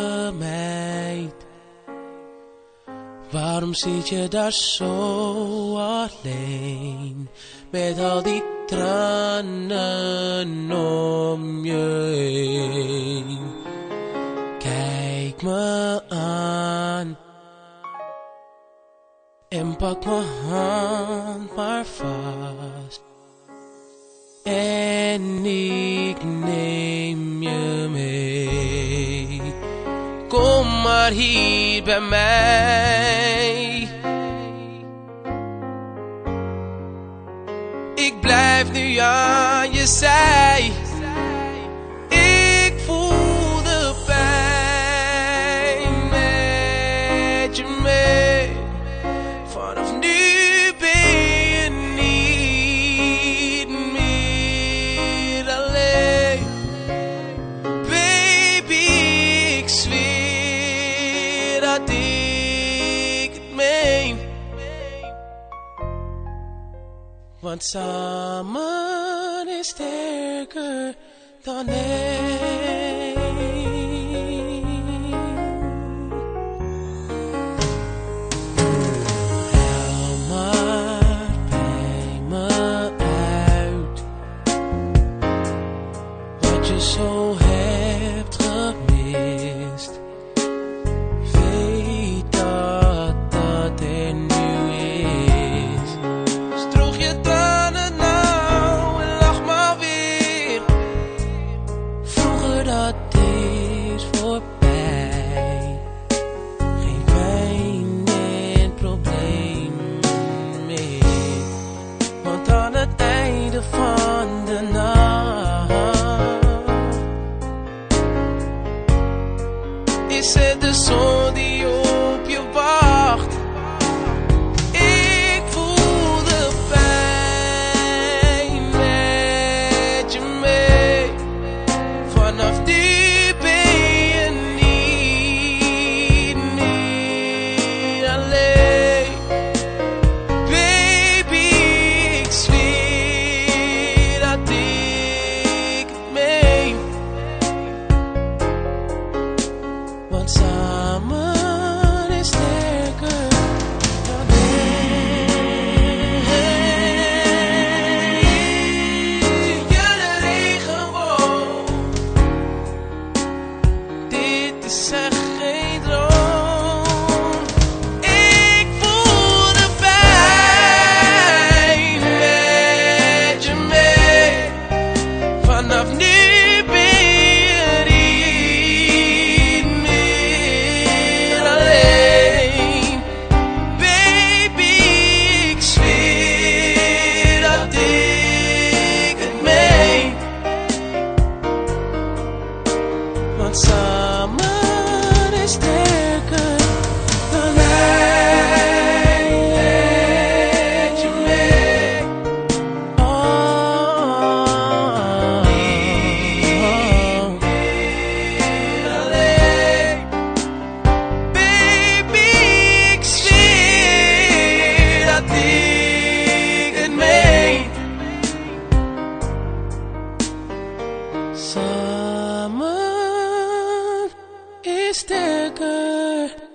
lieve meid, waarom zit je daar zo alleen, met al die tranen om je heen? Kijk me aan en pak mijn hand maar vast, en ik neem je mee. Kom maar hier bij mij. Ik blijf nu aan je zij. Ik voel de pijn met je mee. Vanaf nu ben je niet meer alleen. Baby, ik zweer dat ik het meen. Want samen is sterker dan één. Huil maar bij me uit wat je zo hebt gemist. Weet dat dat er nu is. Stroog je tranen nou en lach maar weer. Vroeger dat is voorbij. Geen pijn en probleem meer. Want aan het einde van de nacht is het de zon die op je wacht. Ik voel de pijn met je mee. Vanaf nu ben je niet meer alleen. Baby, ik zweer dat ik het meen. Want samen is sterker dan één. Zie je de regenboog? Dit is echt geen droom. Ik voel de pijn met je mee. Vanaf nu ben je niet meer alleen. Baby, ik zweer dat ik het meen. Want samen is sterker dan wij. Met je mee. Oh, niet meer alleen. Baby, ik zweer dat ik het meen. Samen is sterker